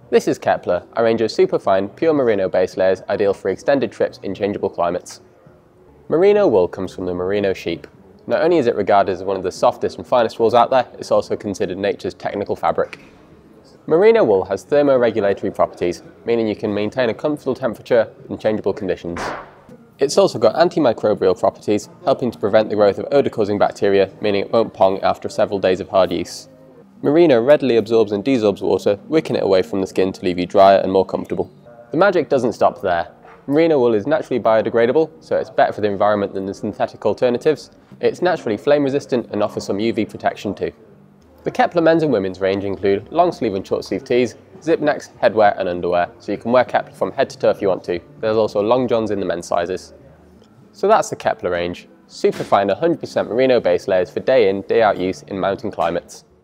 This is Kepler, a range of superfine, pure merino base layers ideal for extended trips in changeable climates. Merino wool comes from the merino sheep. Not only is it regarded as one of the softest and finest wools out there, it's also considered nature's technical fabric. Merino wool has thermoregulatory properties, meaning you can maintain a comfortable temperature in changeable conditions. It's also got antimicrobial properties, helping to prevent the growth of odour-causing bacteria, meaning it won't pong after several days of hard use. Merino readily absorbs and desorbs water, wicking it away from the skin to leave you drier and more comfortable. The magic doesn't stop there. Merino wool is naturally biodegradable, so it's better for the environment than the synthetic alternatives. It's naturally flame resistant and offers some UV protection too. The Kepler men's and women's range include long sleeve and short sleeve tees, zip necks, headwear and underwear, so you can wear Kepler from head to toe if you want to. There's also long johns in the men's sizes. So that's the Kepler range. Superfine 100% merino base layers for day in, day out use in mountain climates.